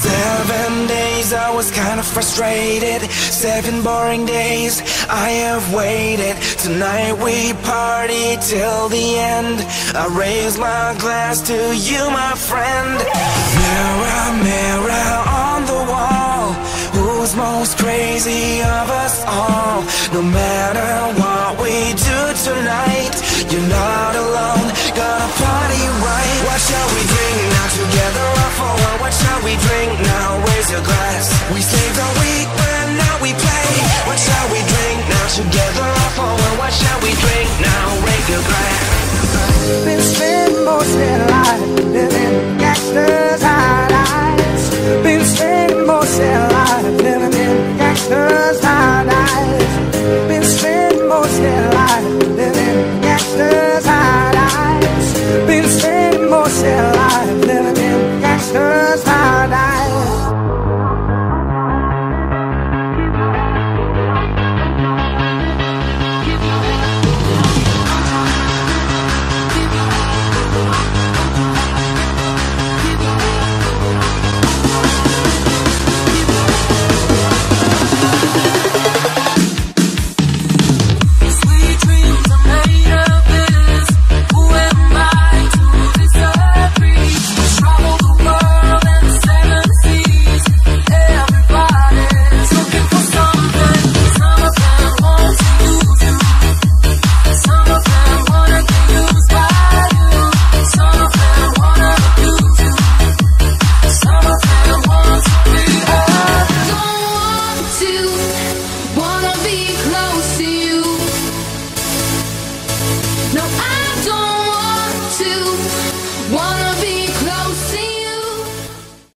7 days I was kinda frustrated. 7 boring days I have waited. Tonight we party till the end. I raise my glass to you, my friend. Mirror, mirror on the wall, who's most crazy of us all? No matter what we do tonight, you're not alone, gonna party right. What shall we drink now, together or for one? What shall we drink now? Raise your glass. We saved our